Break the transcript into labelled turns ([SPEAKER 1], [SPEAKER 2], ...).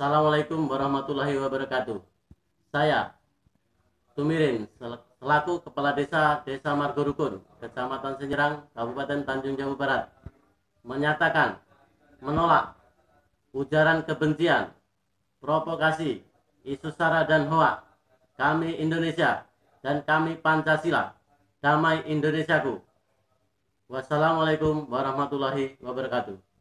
[SPEAKER 1] Assalamualaikum warahmatullahi wabarakatuh. Saya Tumirin selaku Kepala Desa Margorukun, Kecamatan Senyerang, Kabupaten Tanjung Jabung Barat, menyatakan menolak ujaran kebencian, provokasi, isu sara dan hoak. Kami Indonesia dan kami Pancasila, damai Indonesiaku. Wassalamualaikum warahmatullahi wabarakatuh.